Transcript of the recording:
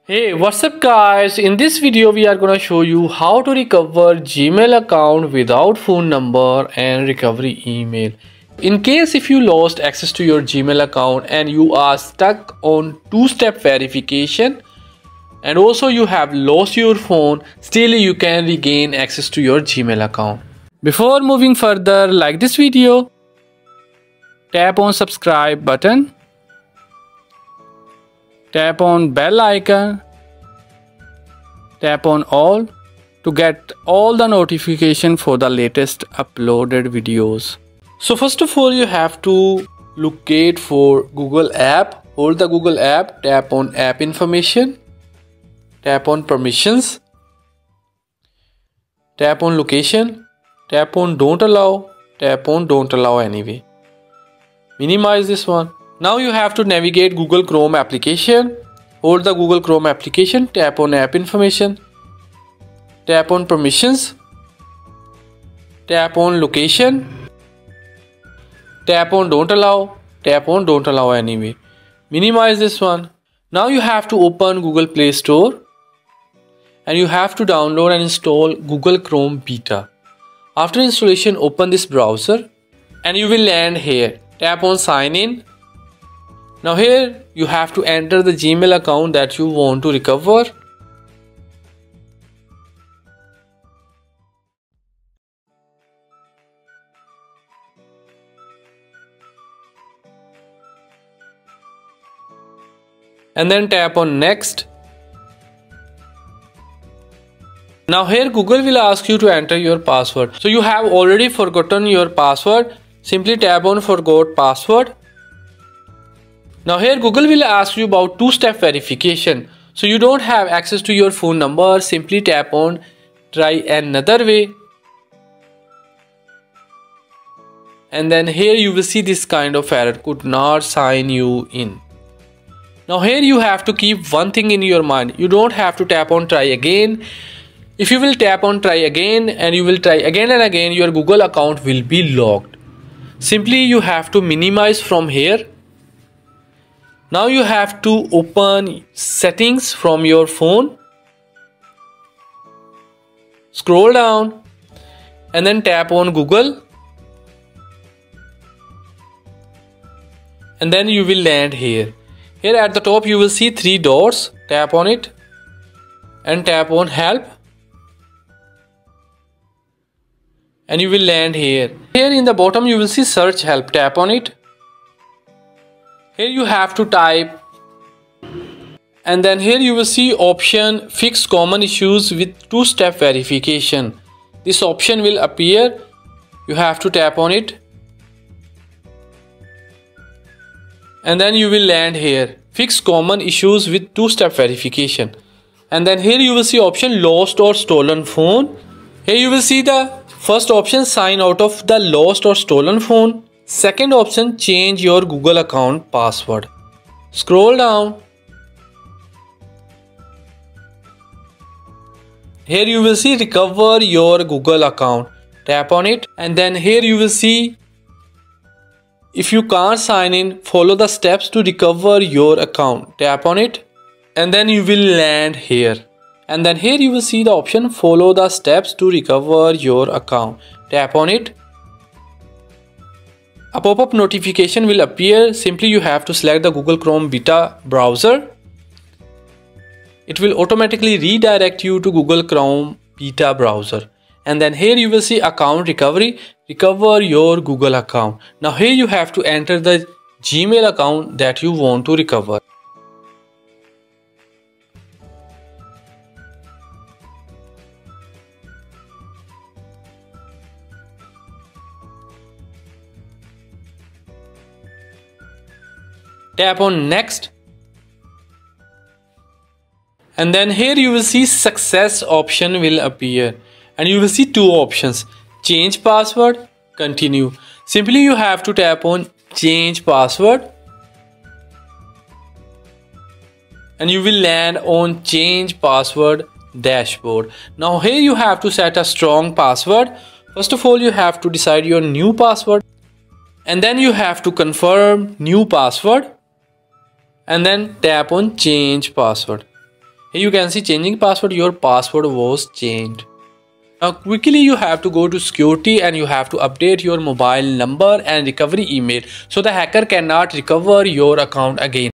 Hey, what's up guys? In this video we are gonna show you how to recover Gmail account without phone number and recovery email. In case if you lost access to your Gmail account and you are stuck on two-step verification and also you have lost your phone, still you can regain access to your Gmail account. Before moving further, like this video, tap on subscribe button. Tap on bell icon, tap on all to get all the notification for the latest uploaded videos. So first of all you have to locate for Google app, hold the Google app, tap on app information, tap on permissions, tap on location, tap on don't allow, tap on don't allow anyway. Minimize this one. Now you have to navigate Google Chrome application. Hold the Google Chrome application, tap on app information, tap on permissions, tap on location, tap on don't allow anyway. Minimize this one. Now you have to open Google Play Store and you have to download and install Google Chrome Beta. After installation, open this browser and you will land here. Tap on sign in. Now here you have to enter the Gmail account that you want to recover. And then tap on next. Now here Google will ask you to enter your password. So you have already forgotten your password. Simply tap on forgot password. Now here Google will ask you about two-step verification. So you don't have access to your phone number. Simply tap on try another way. And then here you will see this kind of error, could not sign you in. Now here you have to keep one thing in your mind. You don't have to tap on try again. If you will tap on try again and you will try again and again, your Google account will be locked. Simply you have to minimize from here. Now you have to open settings from your phone. Scroll down and then tap on Google. And then you will land here. Here at the top you will see three dots. Tap on it and tap on help. And you will land here. Here in the bottom you will see search help. Tap on it. Here you have to type. And then here you will see option fix common issues with two-step verification. This option will appear. You have to tap on it. And then you will land here. Fix common issues with two-step verification. And then here you will see option lost or stolen phone. Here you will see the first option, sign out of the lost or stolen phone. Second option, change your Google account password. Scroll down. Here you will see recover your Google account. Tap on it and then here you will see if you can't sign in, follow the steps to recover your account. Tap on it and then you will land here. And then here you will see the option follow the steps to recover your account. Tap on it. A pop-up notification will appear. Simply you have to select the Google Chrome Beta browser. It will automatically redirect you to Google Chrome Beta browser. And then here you will see account recovery. Recover your Google account. Now here you have to enter the Gmail account that you want to recover. Tap on next. And then here you will see success option will appear. And you will see two options. Change password, continue. Simply you have to tap on change password. And you will land on change password dashboard. Now here you have to set a strong password. First of all you have to decide your new password. And then you have to confirm new password. And then tap on change password. Here you can see changing password, your password was changed. Now quickly you have to go to security and you have to update your mobile number and recovery email so the hacker cannot recover your account again.